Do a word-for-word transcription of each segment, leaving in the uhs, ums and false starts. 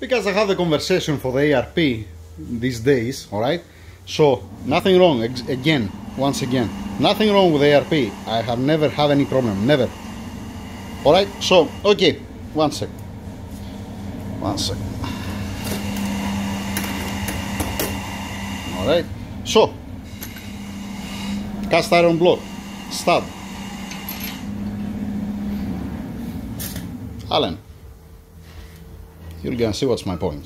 because I have the conversation for the A R P these days, alright? So, nothing wrong, again, once again, nothing wrong with A R P. I have never had any problem, never. Alright, so, okay, one sec. One sec. Alright, so, cast iron block, stud, Allen. You're gonna see what's my point.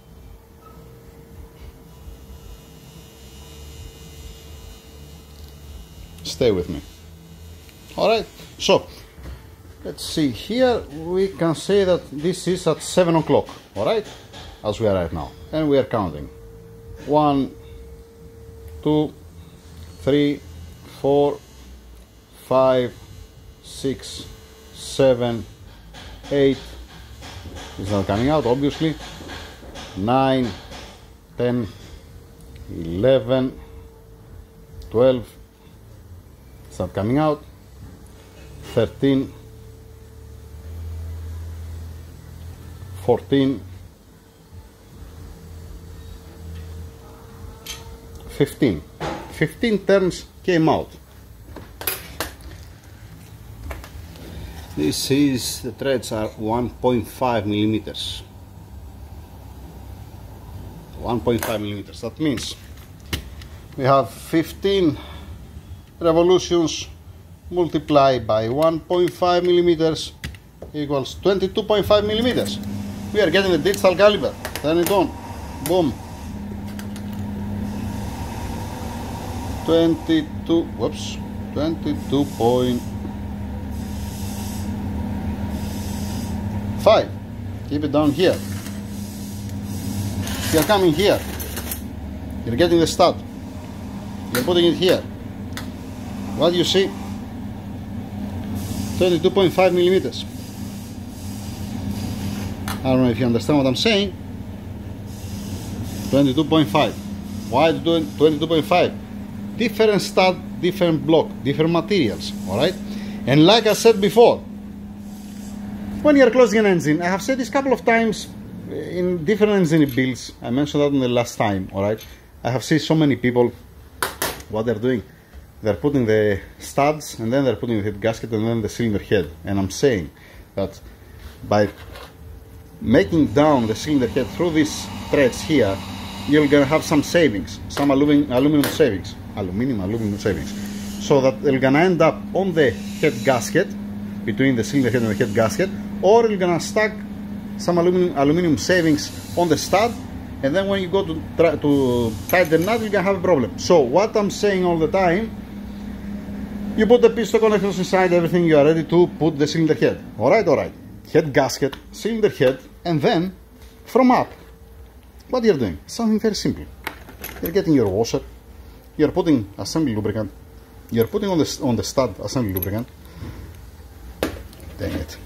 Stay with me. Alright, so let's see here. We can say that this is at seven o'clock, alright, as we are right now, and we are counting one, two, three, four, five, six, seven, eight. It's not coming out, obviously. Nine, ten, eleven, twelve. It's not coming out. Thirteen, fourteen, fifteen. Fifteen turns came out. This is, the threads are one point five millimeters. one point five millimeters. That means we have fifteen revolutions multiplied by one point five millimeters equals twenty-two point five millimeters. We are getting the digital caliber. Turn it on. Boom. twenty-two. Whoops. twenty-two point five. Keep it down here. You're coming here. You're getting the stud. You're putting it here. What do you see? twenty-two point five millimeters. I don't know if you understand what I'm saying. twenty-two point five. Why twenty-two point five? Different stud, different block, different materials. Alright? And like I said before, when you're closing an engine, I have said this a couple of times in different engine builds. I mentioned that in the last time, alright? I have seen so many people, what they're doing. They're putting the studs, and then they're putting the head gasket, and then the cylinder head. And I'm saying that by making down the cylinder head through these threads here, you're gonna have some savings, some aluminum, aluminum savings, aluminum, aluminum savings. So that they're gonna end up on the head gasket, between the cylinder head and the head gasket, or you're gonna stack some aluminum aluminum savings on the stud, and then when you go to try to tighten the nut, you're gonna have a problem. So what I'm saying all the time, you put the piston connectors inside, everything, you are ready to put the cylinder head. Alright, alright. Head gasket, cylinder head, and then from up, what you're doing? Something very simple. You're getting your washer, you're putting assembly lubricant, you're putting on the on the stud assembly lubricant. Dang it.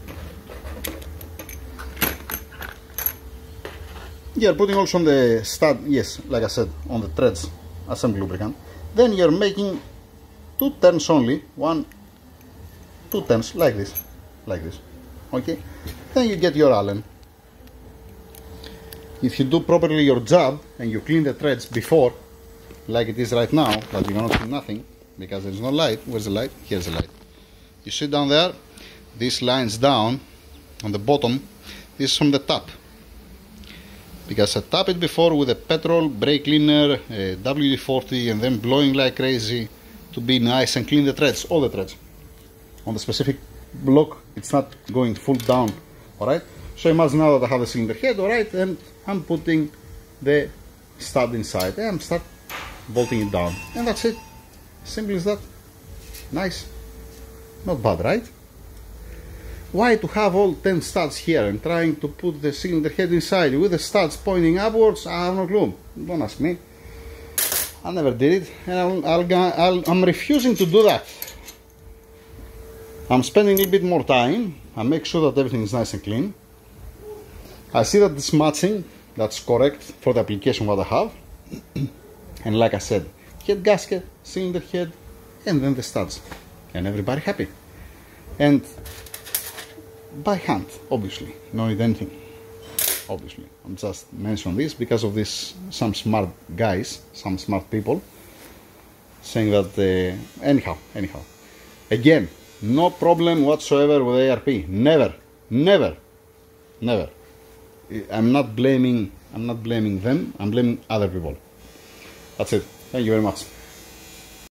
You're putting also on the stud, yes, like I said, on the threads assembly lubricant. Then you're making two turns only, one, two turns like this, like this, okay? Then you get your Allen. If you do properly your job and you clean the threads before, like it is right now, but you cannot see nothing because there is no light. Where's the light? Here's the light. You see down there, this lines down on the bottom. This is from the tap, because I tapped it before with a petrol brake cleaner, a W D forty, and then blowing like crazy to be nice and clean the threads, all the threads. On the specific block, it's not going full down, alright? So imagine now that I have the cylinder head, alright, and I'm putting the stud inside, and I'm start bolting it down, and that's it. Simple as that. Nice. Not bad, right? Why to have all ten studs here and trying to put the cylinder head inside with the studs pointing upwards? I have no clue. Don't ask me. I never did it, and I'll, I'll, I'll, I'm refusing to do that. I'm spending a little bit more time. I make sure that everything is nice and clean. I see that it's matching. That's correct for the application what I have. And like I said, head gasket, cylinder head, and then the studs, and everybody happy. And by hand, obviously, no need anything. obviously. I'm just mentioning this because of this, some smart guys, some smart people saying that, uh, anyhow, anyhow. Again, no problem whatsoever with A R P. Never, never, never. I'm not blaming, I'm not blaming them, I'm blaming other people. That's it. Thank you very much.